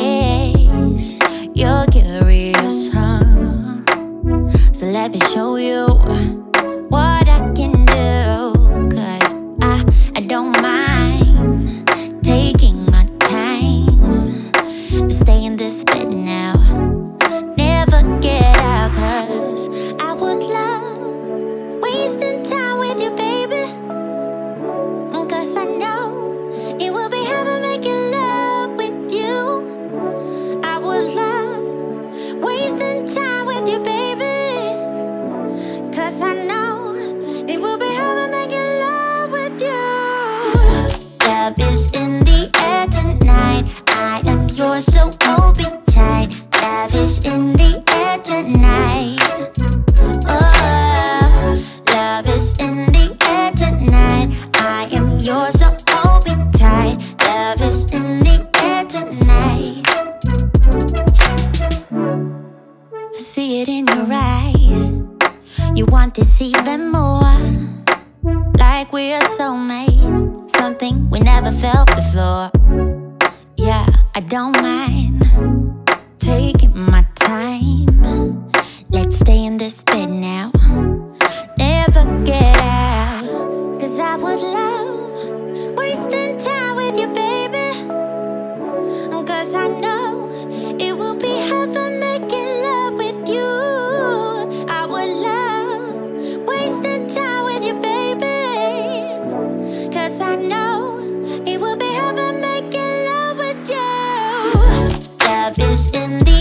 guess you're curious, huh? So let me show you what I can do. 'Cause I don't mind taking my time to stay in this bed now, never get out. 'Cause I would love wasting time with you, baby. 'Cause I know it will be heaven making love with you. I would love wasting time with you, baby. 'Cause I know it will be heaven making love with you. Love is in the air tonight. I am yours, so hold me tight. Love is in the air tonight. Oh, love is in the air tonight. I am yours, so hold me tight. Love is in the air tonight. I see it in your eyes. You want this even more. Like we are soulmates, something we never felt before. Yeah, I don't mind taking my time. Let's stay in this bed now, never get out. 'Cause I would love wasting time with you, baby. 'Cause I know it will be heaven making love with you. I would love wasting time with you, baby. 'Cause I know it will be heaven making love with you. Love is in the